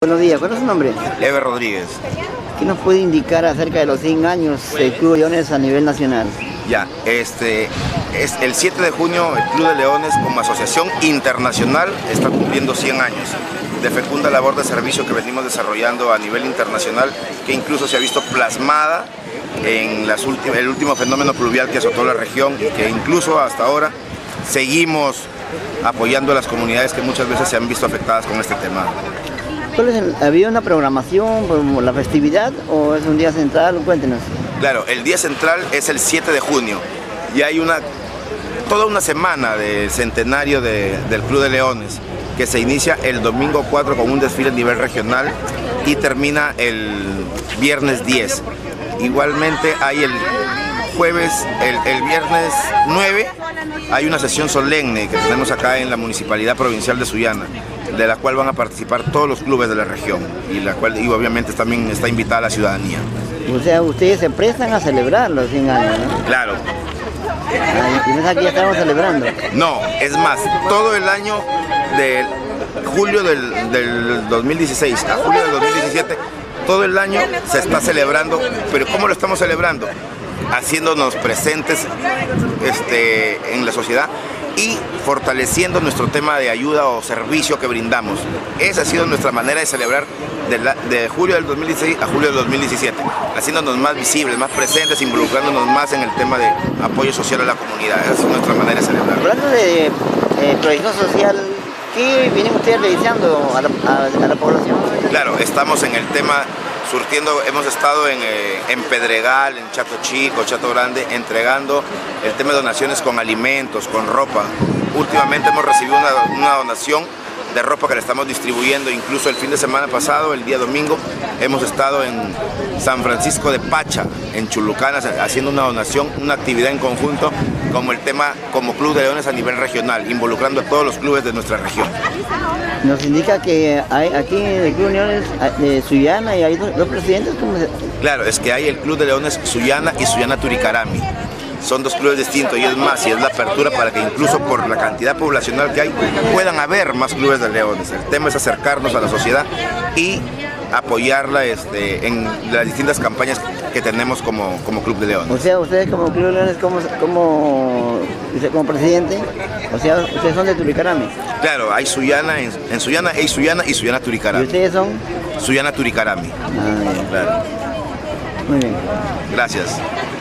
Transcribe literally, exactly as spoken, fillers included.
Buenos días, ¿cuál es su nombre? Ever Rodríguez. ¿Qué nos puede indicar acerca de los cien años del Club de Leones a nivel nacional? Ya, este, es el siete de junio el Club de Leones como asociación internacional está cumpliendo cien años de fecunda labor de servicio que venimos desarrollando a nivel internacional, que incluso se ha visto plasmada en las últimas, el último fenómeno pluvial que azotó la región, que incluso hasta ahora seguimos apoyando a las comunidades que muchas veces se han visto afectadas con este tema. ¿Cuál es el, ¿Había una programación como la festividad o es un día central? Cuéntenos. Claro, el día central es el siete de junio y hay una, toda una semana del centenario de, del Club de Leones que se inicia el domingo cuatro con un desfile a nivel regional y termina el viernes diez. Igualmente hay el jueves, el, el viernes nueve, hay una sesión solemne que tenemos acá en la Municipalidad Provincial de Sullana, de la cual van a participar todos los clubes de la región y la cual y obviamente también está invitada la ciudadanía. O sea, ustedes se prestan a celebrar los cien años, ¿no? Claro. Ah, y no es aquí ya estamos celebrando. No, es más, todo el año de julio del, del dos mil dieciséis a julio del dos mil diecisiete, todo el año se está celebrando, pero ¿cómo lo estamos celebrando? Haciéndonos presentes este, en la sociedad y fortaleciendo nuestro tema de ayuda o servicio que brindamos. Esa ha sido nuestra manera de celebrar de, la, de julio del dos mil dieciséis a julio del dos mil diecisiete, haciéndonos más visibles, más presentes, involucrándonos más en el tema de apoyo social a la comunidad. Esa es nuestra manera de celebrar. Hablando de eh, proyección social, ¿qué vienen ustedes realizando a la, a, a la población? Claro, estamos en el tema surtiendo, hemos estado en, eh, en Pedregal, en Chato Chico, Chato Grande, entregando el tema de donaciones con alimentos, con ropa. Últimamente hemos recibido una, una donación de ropa que le estamos distribuyendo, incluso el fin de semana pasado, el día domingo, hemos estado en San Francisco de Pacha, en Chulucana, haciendo una donación, una actividad en conjunto, como el tema, como Club de Leones a nivel regional, involucrando a todos los clubes de nuestra región. Nos indica que hay aquí en el Club de Leones de Sullana y hay dos, dos presidentes. ¿Cómo se... Claro, es que hay el Club de Leones Sullana y Sullana Turicarami. Son dos clubes distintos y es más, y es la apertura para que incluso por la cantidad poblacional que hay puedan haber más clubes de leones. El tema es acercarnos a la sociedad y apoyarla este, en las distintas campañas que tenemos como, como Club de Leones. O sea, ustedes como Club de Leones, como, como, como presidente, o sea, ustedes son de Turicarami. Claro, hay Sullana, en, en Sullana hay Sullana y Sullana Turicarami. ¿Y ustedes son? Sullana Turicarami. Ah, claro. Muy bien. Gracias.